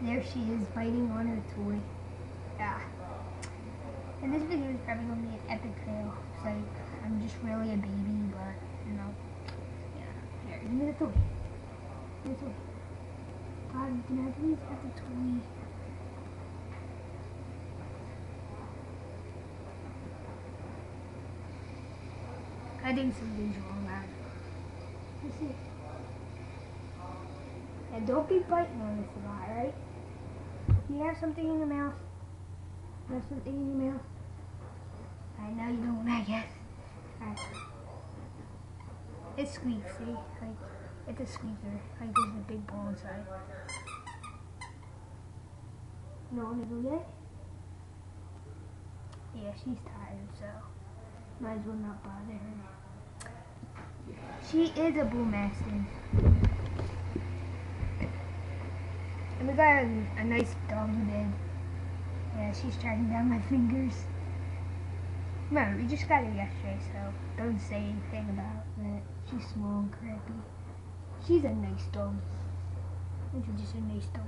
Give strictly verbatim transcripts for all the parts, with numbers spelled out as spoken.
There she is, biting on her toy. Yeah. And this video is probably going to be an epic fail. It's like, I'm just really a baby, but, you know. Yeah. Here, give me the toy. Give me the toy. God, can I please have the toy? I think something's wrong, man. Let's see. And don't be biting on this a lot, right? Do you have something in your mouth? You have something in your mouth? I know you don't, I guess. Alright. It squeaks, see? Like, it's a squeaker. Like, there's a big ball inside. No one to go get it? Yeah, she's tired, so might as well not bother her. She is a bull mastiff. And we got a, a nice doggy bed. Yeah, she's tracking down my fingers. Remember, we just got her yesterday, so don't say anything about that. She's small and crappy. She's a nice dog. She's just a nice dog.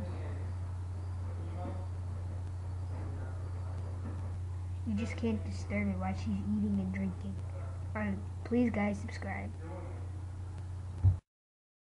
You just can't disturb her while she's eating and drinking. Alright, please guys, subscribe.